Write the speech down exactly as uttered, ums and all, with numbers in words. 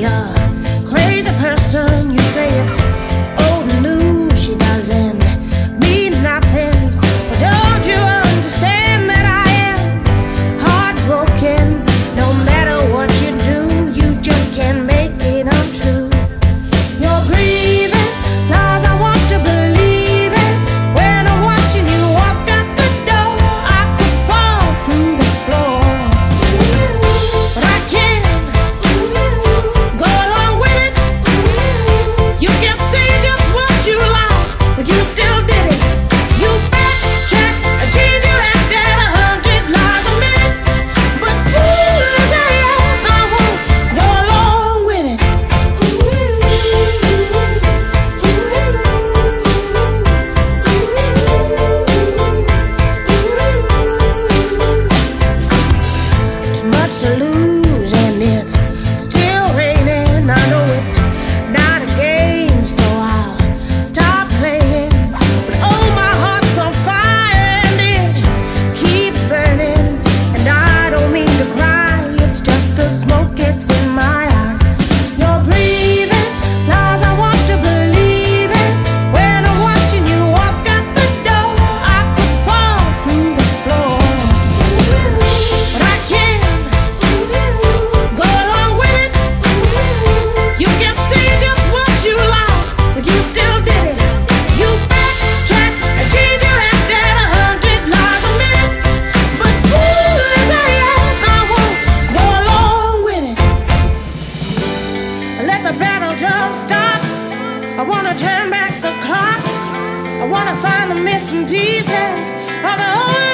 a crazy person. You say it's old news, she doesn't mean nothing. But don't you understand that I am heartbroken? No matter what you do, you just can't make it untrue. You're grieving lies, I want to believe it. When I'm watching you walk out the door, I could fall through the floor, but I can't go along with it. You can say just what you like, but you still did it. You backtrack and change your act at a hundred lies a minute. But fool as I am, I won't go along with it. Too much to lose and it's still raining. I know it's not a game, so I'll stop playing. But oh, my heart's on fire and it keeps burning. And I don't mean to cry, it's just the smoke gets in my eyes. You're breathing lies, I want to believe it. When I'm watching you walk out the door, I could fall through the floor, but I can't go along with it. You can say just what you like, but you still did it. You backtrack and change your act at a hundred lies a minute. But fool as I am, I won't go along with it. Let the battle drum stop. I wanna turn back the clock. I wanna find the missing pieces of the whole